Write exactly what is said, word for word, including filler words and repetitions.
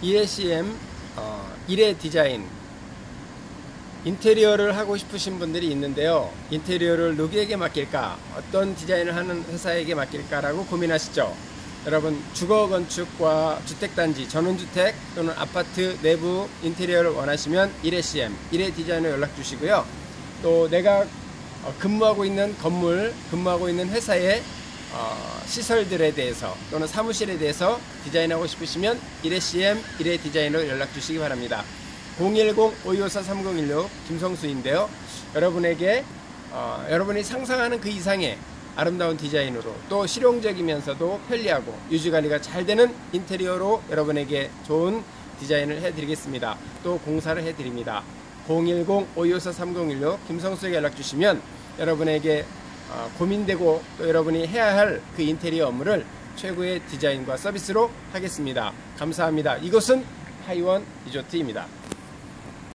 이에스엠 어, 일회 디자인 인테리어를 하고 싶으신 분들이 있는데요. 인테리어를 누구에게 맡길까? 어떤 디자인을 하는 회사에게 맡길까라고 고민하시죠. 여러분, 주거건축과 주택단지, 전원주택 또는 아파트 내부 인테리어를 원하시면 일에스엠 일회 디자인으로 연락 주시고요. 또 내가 근무하고 있는 건물, 근무하고 있는 회사의 어, 시설들에 대해서 또는 사무실에 대해서 디자인하고 싶으시면 일에스엠 일회 디자인으로 연락 주시기 바랍니다. 공일공 오이오사 삼공일육 김성수인데요. 여러분에게 어, 여러분이 상상하는 그 이상의 아름다운 디자인으로 또 실용적이면서도 편리하고 유지관리가 잘 되는 인테리어로 여러분에게 좋은 디자인을 해드리겠습니다. 또 공사를 해드립니다. 공일공 오이오사 삼공일육 김성수에게 연락 주시면 여러분에게 어, 고민되고 또 여러분이 해야 할 그 인테리어 업무를 최고의 디자인과 서비스로 하겠습니다. 감사합니다. 이곳은 하이원 리조트입니다.